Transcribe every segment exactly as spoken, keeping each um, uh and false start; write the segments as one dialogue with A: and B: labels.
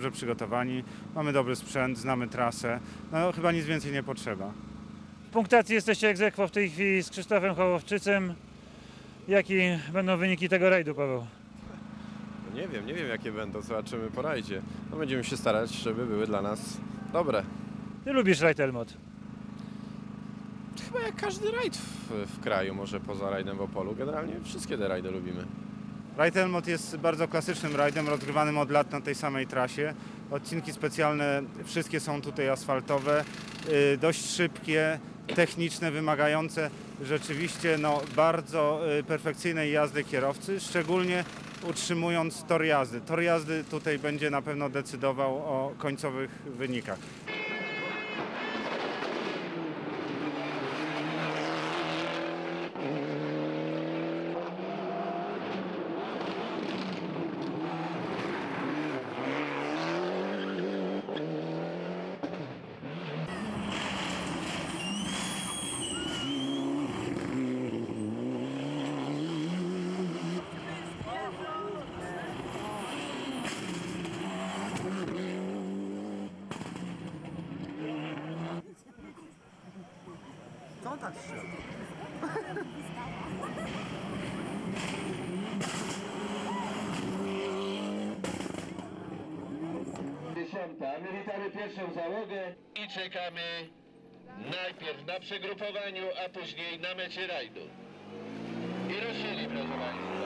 A: dobrze przygotowani, mamy dobry sprzęt, znamy trasę, no chyba nic więcej nie potrzeba.
B: W punktacji jesteście ex aequo w tej chwili z Krzysztofem Hołowczycem. Jakie będą wyniki tego rajdu, Paweł?
C: No nie wiem, nie wiem jakie będą, zobaczymy po rajdzie. No będziemy się starać, żeby były dla nas dobre.
B: Ty lubisz rajd Elmot?
C: Chyba jak każdy rajd w, w kraju, może poza rajdem w Opolu. Generalnie wszystkie te rajdy lubimy.
A: Rajd Elmot jest bardzo klasycznym rajdem, rozgrywanym od lat na tej samej trasie. Odcinki specjalne, wszystkie są tutaj asfaltowe, yy, dość szybkie, techniczne, wymagające rzeczywiście no, bardzo yy, perfekcyjnej jazdy kierowcy, szczególnie utrzymując tor jazdy. Tor jazdy tutaj będzie na pewno decydował o końcowych wynikach.
D: Co on tak strzela?
E: Dziesiąta. My witamy pierwszą załogę i czekamy najpierw na przegrupowaniu, a później na mecie rajdu. I ruszyli, proszę Państwa.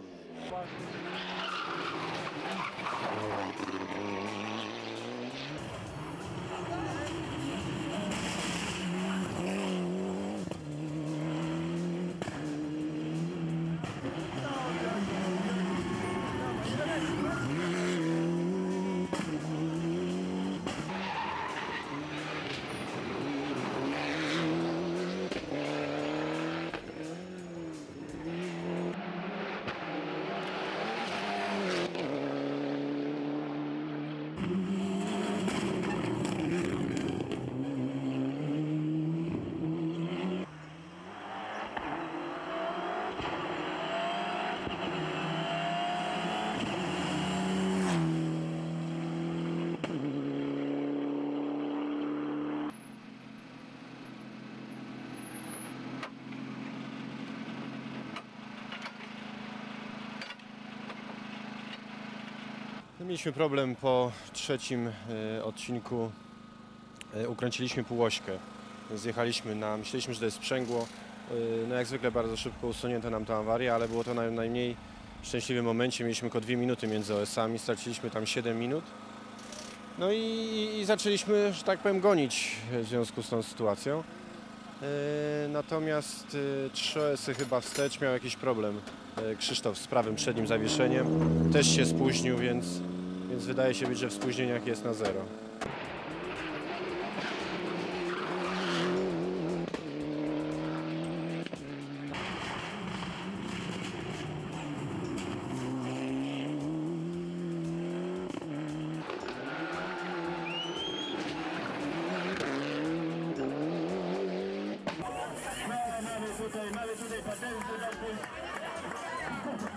C: Mieliśmy problem po trzecim y, odcinku, y, ukręciliśmy półośkę, zjechaliśmy na, myśleliśmy, że to jest sprzęgło, y, no jak zwykle bardzo szybko usunięto nam tę awarię, ale było to na najmniej szczęśliwym momencie, mieliśmy tylko dwie minuty między O S-ami, straciliśmy tam siedem minut, no i, i zaczęliśmy, że tak powiem, gonić w związku z tą sytuacją, y, natomiast y, trzy O S-y chyba wstecz miał jakiś problem. Krzysztof z prawym przednim zawieszeniem też się spóźnił, więc, więc wydaje się być, że w spóźnieniach jest na zero.
E: Mamy tutaj, mamy tutaj patenty.